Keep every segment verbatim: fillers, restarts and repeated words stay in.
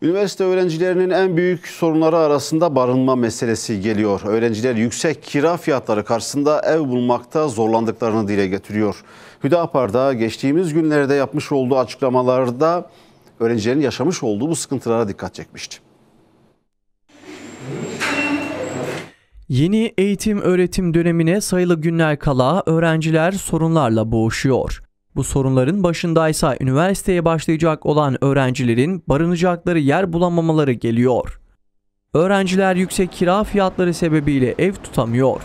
Üniversite öğrencilerinin en büyük sorunları arasında barınma meselesi geliyor. Öğrenciler yüksek kira fiyatları karşısında ev bulmakta zorlandıklarını dile getiriyor. Hüdapar'da geçtiğimiz günlerde yapmış olduğu açıklamalarda öğrencilerin yaşamış olduğu bu sıkıntılara dikkat çekmişti. Yeni eğitim öğretim dönemine sayılı günler kala öğrenciler sorunlarla boğuşuyor. Bu sorunların başındaysa üniversiteye başlayacak olan öğrencilerin barınacakları yer bulamamaları geliyor. Öğrenciler yüksek kira fiyatları sebebiyle ev tutamıyor.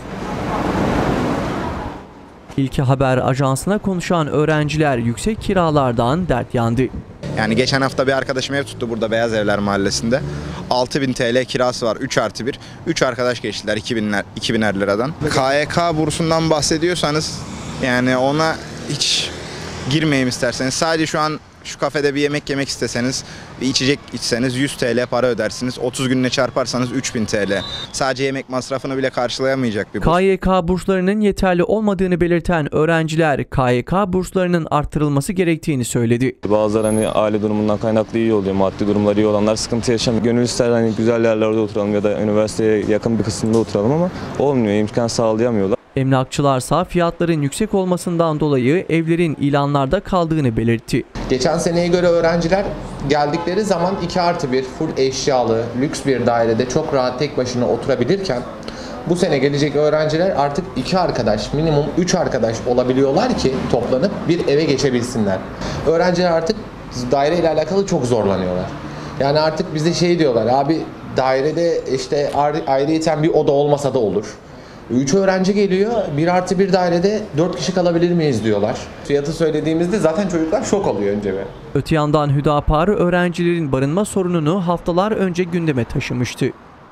İlki Haber Ajansı'na konuşan öğrenciler yüksek kiralardan dert yandı. Yani geçen hafta bir arkadaşım ev tuttu burada Beyaz Evler Mahallesi'nde. altı bin T L kirası var, üç artı bir. üç arkadaş geçtiler iki biner liradan. K Y K bursundan bahsediyorsanız yani ona hiç girmeyeyim isterseniz. Sadece şu an şu kafede bir yemek yemek isteseniz, bir içecek içseniz yüz T L para ödersiniz. otuz gününe çarparsanız üç bin T L. Sadece yemek masrafını bile karşılayamayacak bir burs. K Y K burslarının yeterli olmadığını belirten öğrenciler K Y K burslarının artırılması gerektiğini söyledi. Bazıları hani aile durumundan kaynaklı iyi oluyor. Maddi durumları iyi olanlar sıkıntı yaşamıyor. Gönül ister hani güzel yerlerde oturalım ya da üniversiteye yakın bir kısımda oturalım ama olmuyor. İmkan sağlayamıyorlar. Emlakçılarsa fiyatların yüksek olmasından dolayı evlerin ilanlarda kaldığını belirtti. Geçen seneye göre öğrenciler geldikleri zaman iki artı bir full eşyalı, lüks bir dairede çok rahat tek başına oturabilirken bu sene gelecek öğrenciler artık iki arkadaş, minimum üç arkadaş olabiliyorlar ki toplanıp bir eve geçebilsinler. Öğrenciler artık daire ile alakalı çok zorlanıyorlar. Yani artık bize şey diyorlar, abi dairede işte ayrıyeten bir oda olmasa da olur. üç öğrenci geliyor, bir artı bir dairede dört kişi kalabilir miyiz diyorlar. Fiyatı söylediğimizde zaten çocuklar şok oluyor önce bir. Öte yandan Hüdapar öğrencilerin barınma sorununu haftalar önce gündeme taşımıştı.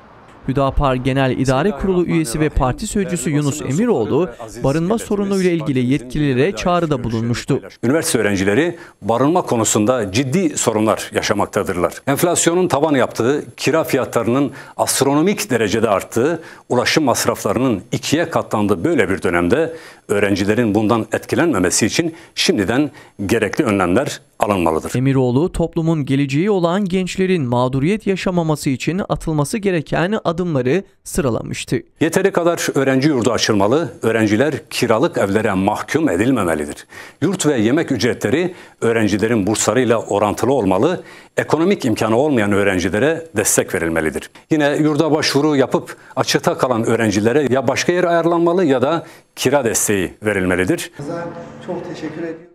Hüdapar Genel İdare Kurulu üyesi ve parti sözcüsü Yunus Emiroğlu, barınma sorunuyla ilgili yetkililere çağrıda bulunmuştu. Üniversite öğrencileri barınma konusunda ciddi sorunlar yaşamaktadırlar. Enflasyonun tavan yaptığı, kira fiyatlarının astronomik derecede arttığı, ulaşım masraflarının ikiye katlandığı böyle bir dönemde öğrencilerin bundan etkilenmemesi için şimdiden gerekli önlemler alınmalıdır. Emiroğlu, toplumun geleceği olan gençlerin mağduriyet yaşamaması için atılması gereken adımları sıralamıştı. Yeteri kadar öğrenci yurdu açılmalı, öğrenciler kiralık evlere mahkum edilmemelidir. Yurt ve yemek ücretleri öğrencilerin burslarıyla orantılı olmalı, ekonomik imkanı olmayan öğrencilere destek verilmelidir. Yine yurda başvuru yapıp açıkta kalan öğrencilere ya başka yer ayarlanmalı ya da kira desteği verilmelidir. Çok teşekkür ediyorum.